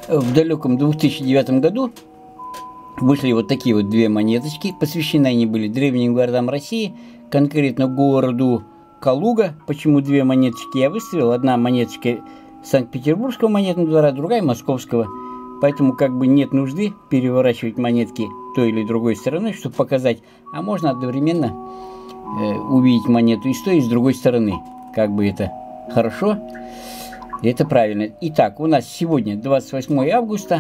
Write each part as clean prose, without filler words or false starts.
В далеком 2009 году вышли вот такие вот две монеточки. Посвящены они были древним городам России, конкретно городу Калуга. Почему две монеточки я выставил? Одна монеточка Санкт-Петербургского монетного двора, другая московского. Поэтому как бы нет нужды переворачивать монетки той или другой стороной, чтобы показать. А можно одновременно увидеть монету и с той, и с другой стороны. Как бы это хорошо, и это правильно. Итак, у нас сегодня 28 августа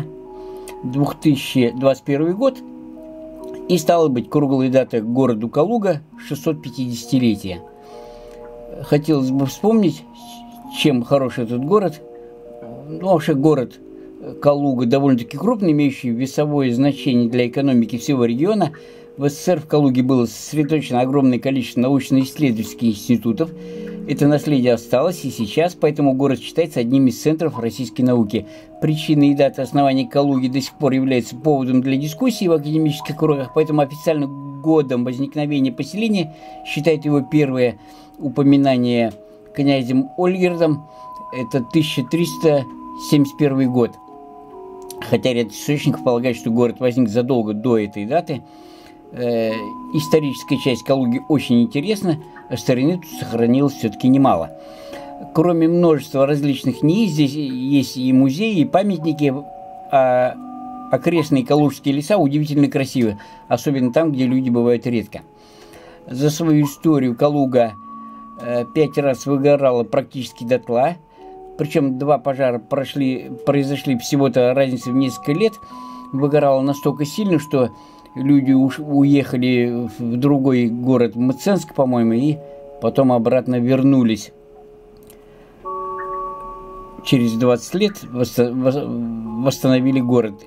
2021 год. И стала быть круглая дата городу Калуга 650-летие. Хотелось бы вспомнить, чем хорош этот город. Ну, вообще город Калуга довольно-таки крупный, имеющий весовое значение для экономики всего региона. В СССР в Калуге было сосредоточено огромное количество научно-исследовательских институтов. Это наследие осталось и сейчас, поэтому город считается одним из центров российской науки. Причины и даты основания Калуги до сих пор являются поводом для дискуссий в академических кругах, поэтому официально годом возникновения поселения считают его первое упоминание князем Ольгердом. Это 1371 год. Хотя ряд источников полагает, что город возник задолго до этой даты. Историческая часть Калуги очень интересна, а старины тут сохранилось все-таки немало. Кроме множества различных НИИ, здесь есть и музеи, и памятники, а окрестные калужские леса удивительно красивы, особенно там, где люди бывают редко. За свою историю Калуга 5 раз выгорала практически дотла, причем 2 пожара произошли всего-то разница в несколько лет. Выгорала настолько сильно, что люди уехали в другой город, Мценск, по-моему, и потом обратно вернулись. Через 20 лет восстановили город.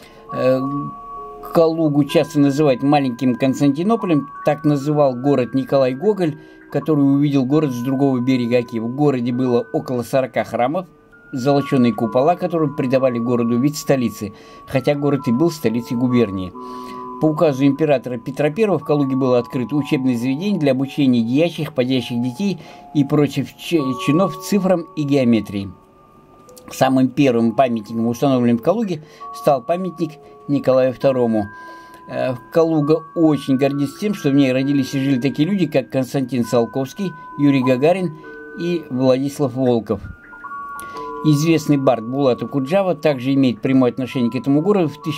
Калугу часто называют маленьким Константинополем. Так называл город Николай Гоголь, который увидел город с другого берега Оки. В городе было около 40 храмов, золоченые купола, которые придавали городу вид столицы, хотя город и был столицей губернии. По указу императора Петра I в Калуге было открыто учебное заведение для обучения дьячих, подьячих детей и прочих чинов цифрам и геометрии. Самым первым памятником, установленным в Калуге, стал памятник Николаю II. Калуга очень гордится тем, что в ней родились и жили такие люди, как Константин Циолковский, Юрий Гагарин и Владислав Волков. Известный бард Булат Окуджава также имеет прямое отношение к этому городу. В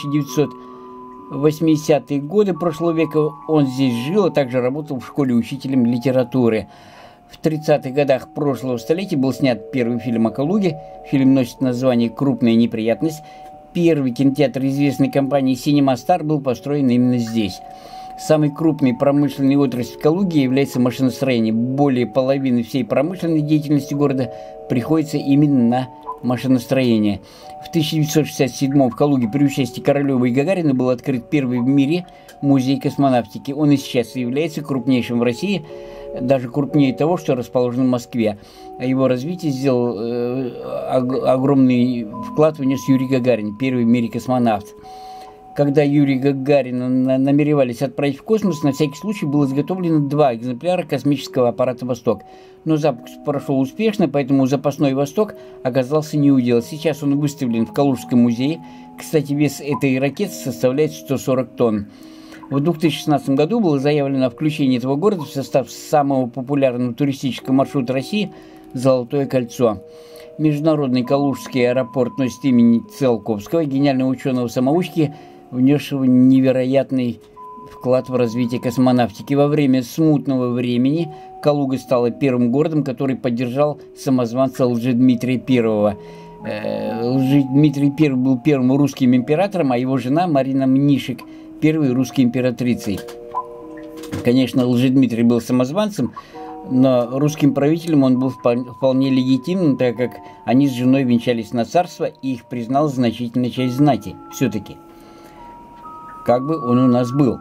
1980-е годы прошлого века он здесь жил, а также работал в школе учителем литературы. В 30-х годах прошлого столетия был снят первый фильм о Калуге. Фильм носит название «Крупная неприятность». Первый кинотеатр известной компании Cinema Star был построен именно здесь. Самой крупной промышленной отраслью в Калуге является машиностроение. Более половины всей промышленной деятельности города приходится именно на машиностроение. В 1967 в Калуге при участии Королева и Гагарина был открыт первый в мире музей космонавтики. Он и сейчас является крупнейшим в России, даже крупнее того, что расположено в Москве. О его развитии сделал огромный вклад внес Юрий Гагарин, первый в мире космонавт. Когда Юрия Гагарина намеревались отправить в космос, на всякий случай было изготовлено 2 экземпляра космического аппарата «Восток». Но запуск прошел успешно, поэтому запасной «Восток» оказался неудел. Сейчас он выставлен в Калужском музее. Кстати, вес этой ракеты составляет 140 тонн. В 2016 году было заявлено о включении этого города в состав самого популярного туристического маршрута России «Золотое кольцо». Международный Калужский аэропорт носит имени Циолковского, гениального ученого-самоучки, внесшего невероятный вклад в развитие космонавтики. Во время смутного времени Калуга стала первым городом, который поддержал самозванца Лжедмитрия I. Лжедмитрий I был первым русским императором, а его жена Марина Мнишек – первой русской императрицей. Конечно, Лжедмитрий был самозванцем, но русским правителем он был вполне легитимным, так как они с женой венчались на царство, и их признала значительная часть знати. Все-таки, как бы он у нас был.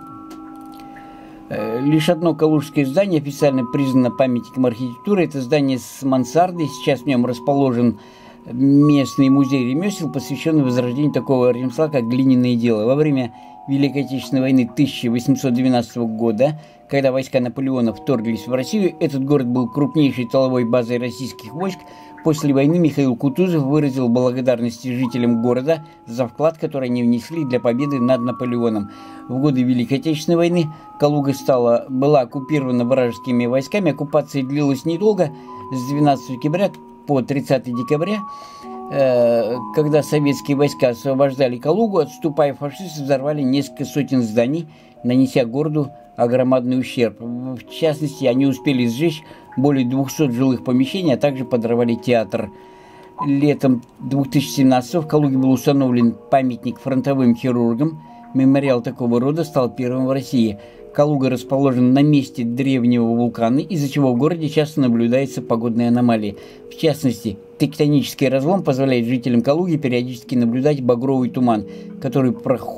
Лишь одно калужское здание официально признано памятником архитектуры. Это здание с мансардой. Сейчас в нем расположен местный музей ремесел, посвященный возрождению такого ремесла, как глиняное дело. Во время Великой Отечественной войны 1812 года, когда войска Наполеона вторглись в Россию, этот город был крупнейшей тыловой базой российских войск. После войны Михаил Кутузов выразил благодарность жителям города за вклад, который они внесли для победы над Наполеоном. В годы Великой Отечественной войны Калуга была оккупирована вражескими войсками. Оккупация длилась недолго, с 12 октября по 30 декабря, когда советские войска освобождали Калугу, отступая, фашисты взорвали несколько сотен зданий, нанеся городу огромный ущерб. В частности, они успели сжечь более 200 жилых помещений, а также подорвали театр. Летом 2017 в Калуге был установлен памятник фронтовым хирургам. Мемориал такого рода стал первым в России. Калуга расположена на месте древнего вулкана, из-за чего в городе часто наблюдаются погодные аномалии. В частности, тектонический разлом позволяет жителям Калуги периодически наблюдать багровый туман, который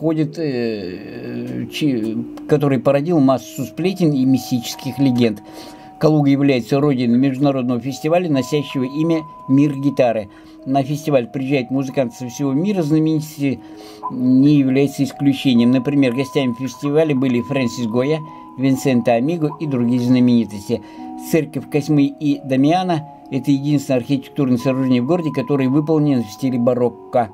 породил массу сплетен и мистических легенд. Калуга является родиной международного фестиваля, носящего имя «Мир гитары». На фестиваль приезжают музыканты со всего мира, знаменитости не являются исключением. Например, гостями фестиваля были Фрэнсис Гойя, Винсента Амиго и другие знаменитости. Церковь Косьмы и Дамиана – это единственное архитектурное сооружение в городе, которое выполнено в стиле барокко.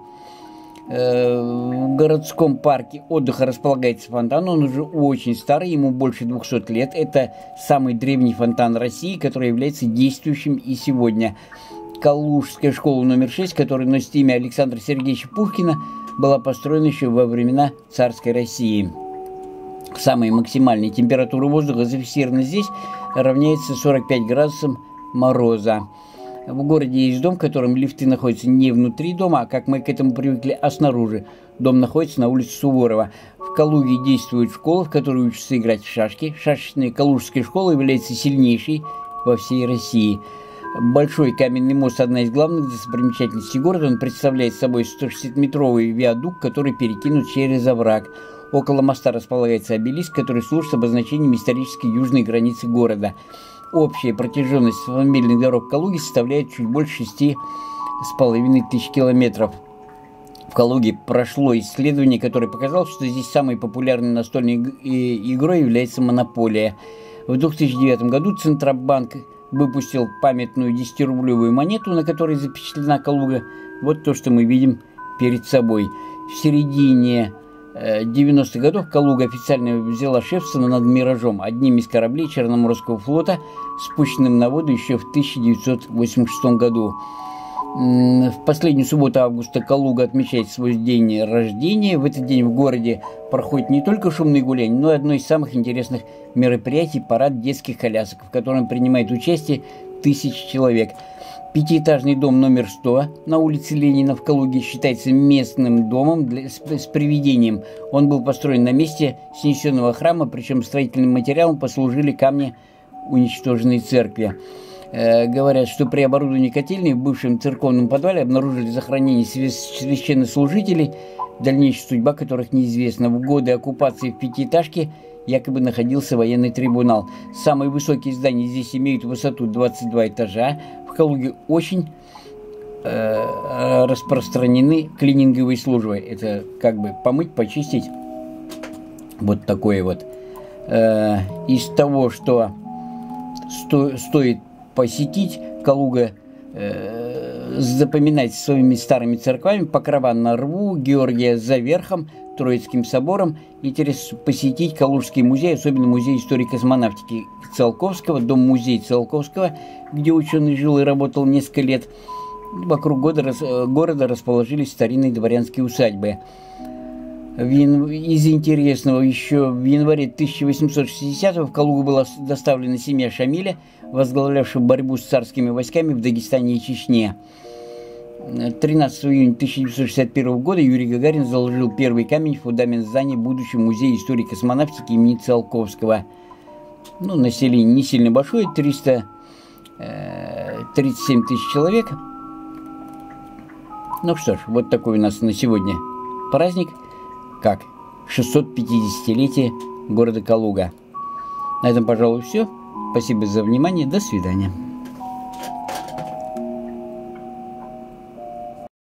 В городском парке отдыха располагается фонтан, он уже очень старый, ему больше 200 лет. Это самый древний фонтан России, который является действующим и сегодня. Калужская школа номер 6, которая носит имя Александра Сергеевича Пушкина, была построена еще во времена царской России. Самая максимальная температура воздуха зафиксирована здесь равняется 45 градусам мороза. В городе есть дом, в котором лифты находятся не внутри дома, а как мы к этому привыкли, а снаружи. Дом находится на улице Суворова. В Калуге действует школа, в которой учатся играть в шашки. Шашечная Калужская школа является сильнейшей во всей России. Большой каменный мост – одна из главных достопримечательностей города. Он представляет собой 160-метровый виадук, который перекинут через овраг. Около моста располагается обелиск, который служит обозначением исторической южной границы города. Общая протяженность автомобильных дорог Калуги составляет чуть больше 6,5 тысяч километров. В Калуге прошло исследование, которое показало, что здесь самой популярной настольной игрой является «Монополия». В 2009 году Центробанк выпустил памятную 10-рублевую монету, на которой запечатлена Калуга. Вот то, что мы видим перед собой. В середине 90-х годов Калуга официально взяла шефство над «Миражом», одним из кораблей Черноморского флота, спущенным на воду еще в 1986 году. В последнюю субботу августа Калуга отмечает свой день рождения. В этот день в городе проходит не только шумные гуляния, но и одно из самых интересных мероприятий – парад детских колясок, в котором принимает участие 1000 человек. Пятиэтажный дом номер 100 на улице Ленина в Калуге считается местным домом с привидением. Он был построен на месте снесенного храма, причем строительным материалом послужили камни уничтоженной церкви. Говорят, что при оборудовании котельной в бывшем церковном подвале обнаружили захоронение священнослужителей, дальнейшая судьба которых неизвестна. В годы оккупации в пятиэтажке якобы находился военный трибунал. Самые высокие здания здесь имеют высоту 22 этажа. В Калуге очень распространены клининговые службы. Это как бы помыть, почистить. Вот такое вот. Из того, что стоит посетить, Калуга запоминать своими старыми церквами: Покрова на Рву, Георгия за Верхом, Троицким собором. Интересно посетить Калужский музей, особенно музей истории космонавтики Циолковского, дом-музей Циолковского, где ученый жил и работал несколько лет. Вокруг города расположились старинные дворянские усадьбы. Из интересного, еще в январе 1860-го в Калугу была доставлена семья Шамиля, возглавлявшая борьбу с царскими войсками в Дагестане и Чечне. 13 июня 1961 года Юрий Гагарин заложил первый камень в фундамент здания будущего музея истории космонавтики имени Циолковского. Население не сильно большое, 337 тысяч человек. Ну что ж, вот такой у нас на сегодня праздник, как 650-летие города Калуга. На этом, пожалуй, все. Спасибо за внимание. До свидания.